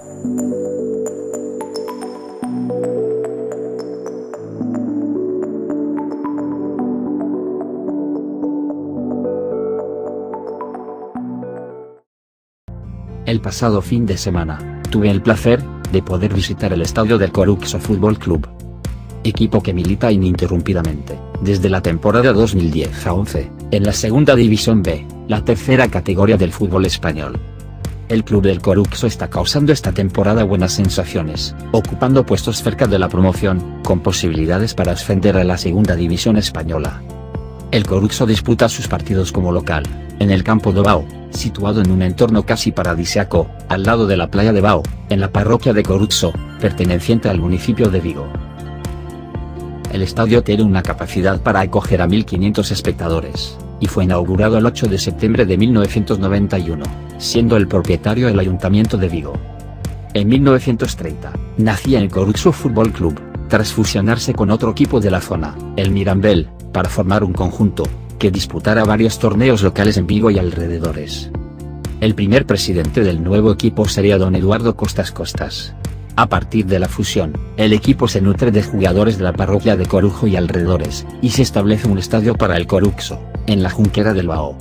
El pasado fin de semana, tuve el placer de poder visitar el estadio del Coruxo Fútbol Club, equipo que milita ininterrumpidamente, desde la temporada 2010 a 11, en la Segunda División B, la tercera categoría del fútbol español. El club del Coruxo está causando esta temporada buenas sensaciones, ocupando puestos cerca de la promoción, con posibilidades para ascender a la Segunda División española. El Coruxo disputa sus partidos como local, en el campo de Bao, situado en un entorno casi paradisíaco, al lado de la playa de Bao, en la parroquia de Coruxo, perteneciente al municipio de Vigo. El estadio tiene una capacidad para acoger a 1.500 espectadores, y fue inaugurado el 8 de septiembre de 1991, siendo el propietario el Ayuntamiento de Vigo. En 1930, nacía el Coruxo Fútbol Club, tras fusionarse con otro equipo de la zona, el Mirambel, para formar un conjunto, que disputara varios torneos locales en Vigo y alrededores. El primer presidente del nuevo equipo sería don Eduardo Costas Costas. A partir de la fusión, el equipo se nutre de jugadores de la parroquia de Corujo y alrededores, y se establece un estadio para el Coruxo, en la Junquera del Bao.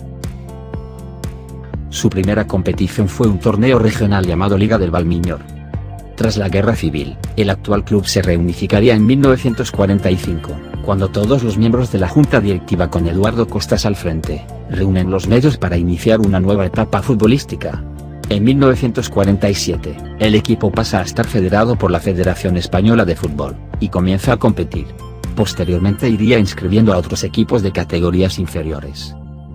Su primera competición fue un torneo regional llamado Liga del Valmiñor. Tras la Guerra Civil, el actual club se reunificaría en 1945, cuando todos los miembros de la junta directiva con Eduardo Costas al frente, reúnen los medios para iniciar una nueva etapa futbolística. En 1947, el equipo pasa a estar federado por la Federación Española de Fútbol, y comienza a competir. Posteriormente iría inscribiendo a otros equipos de categorías inferiores.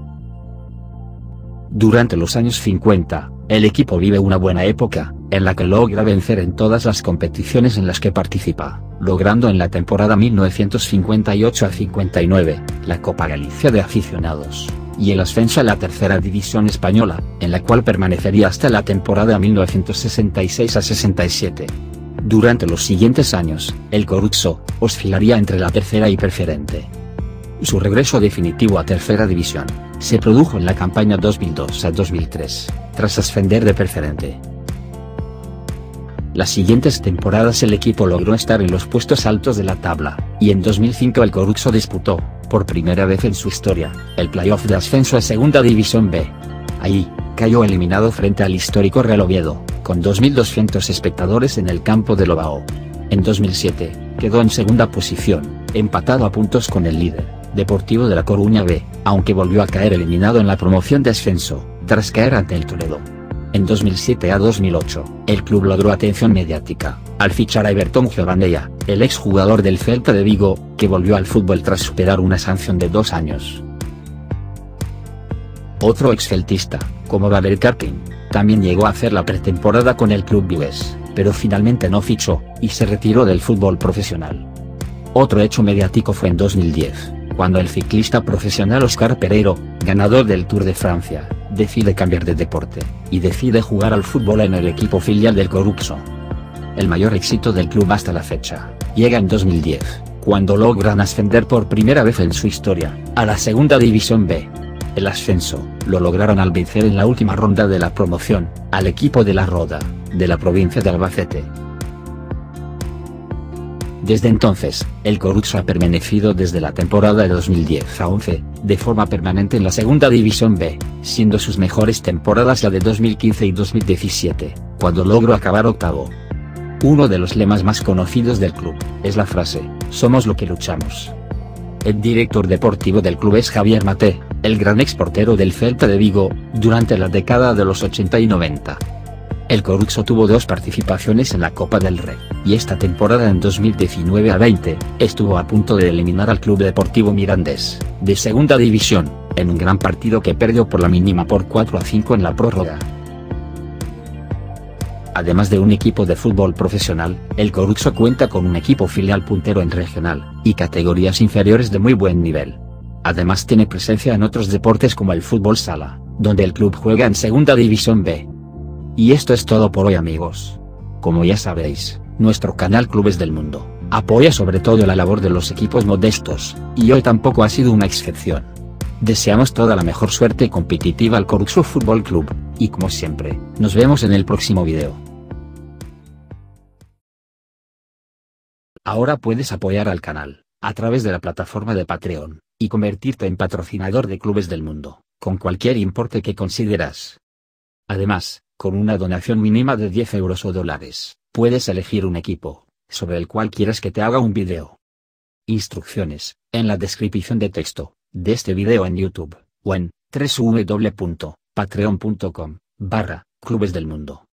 Durante los años 50, el equipo vive una buena época, en la que logra vencer en todas las competiciones en las que participa, logrando en la temporada 1958 a 59, la Copa Galicia de Aficionados, y el ascenso a la tercera división española, en la cual permanecería hasta la temporada 1966 a 67. Durante los siguientes años, el Coruxo oscilaría entre la tercera y preferente. Su regreso definitivo a tercera división se produjo en la campaña 2002 a 2003, tras ascender de preferente. Las siguientes temporadas el equipo logró estar en los puestos altos de la tabla, y en 2005 el Coruxo disputó, por primera vez en su historia, el playoff de ascenso a Segunda División B. Ahí, cayó eliminado frente al histórico Real Oviedo, con 2.200 espectadores en el campo de Lobao. En 2007, quedó en segunda posición, empatado a puntos con el líder, Deportivo de La Coruña B, aunque volvió a caer eliminado en la promoción de ascenso, tras caer ante el Toledo. En 2007 a 2008, el club logró atención mediática, al fichar a Everton Giovanella, el exjugador del Celta de Vigo, que volvió al fútbol tras superar una sanción de 2 años. Otro exceltista, como Babel Carpin, también llegó a hacer la pretemporada con el club vigués, pero finalmente no fichó, y se retiró del fútbol profesional. Otro hecho mediático fue en 2010, cuando el ciclista profesional Óscar Pereiro, ganador del Tour de Francia, decide cambiar de deporte, y decide jugar al fútbol en el equipo filial del Coruxo. El mayor éxito del club hasta la fecha, llega en 2010, cuando logran ascender por primera vez en su historia, a la Segunda División B. El ascenso, lo lograron al vencer en la última ronda de la promoción, al equipo de La Roda, de la provincia de Albacete. Desde entonces, el Coruxo ha permanecido desde la temporada de 2010 a 11, de forma permanente en la Segunda División B, siendo sus mejores temporadas la de 2015 y 2017, cuando logró acabar octavo. Uno de los lemas más conocidos del club, es la frase, "Somos lo que luchamos". El director deportivo del club es Javier Maté, el gran exportero del Celta de Vigo, durante la década de los 80 y 90. El Coruxo tuvo 2 participaciones en la Copa del Rey, y esta temporada en 2019 a 20, estuvo a punto de eliminar al Club Deportivo Mirandés, de Segunda División, en un gran partido que perdió por la mínima por 4-5 en la prórroga. Además de un equipo de fútbol profesional, el Coruxo cuenta con un equipo filial puntero en regional, y categorías inferiores de muy buen nivel. Además tiene presencia en otros deportes como el fútbol sala, donde el club juega en Segunda División B. Y esto es todo por hoy, amigos. Como ya sabéis, nuestro canal Clubes del Mundo apoya sobre todo la labor de los equipos modestos, y hoy tampoco ha sido una excepción. Deseamos toda la mejor suerte competitiva al Coruxo Fútbol Club, y como siempre, nos vemos en el próximo video. Ahora puedes apoyar al canal, a través de la plataforma de Patreon, y convertirte en patrocinador de Clubes del Mundo, con cualquier importe que consideras. Además, con una donación mínima de 10 euros o dólares, puedes elegir un equipo, sobre el cual quieres que te haga un video. Instrucciones, en la descripción de texto, de este video en YouTube, o en www.patreon.com/Clubes del Mundo.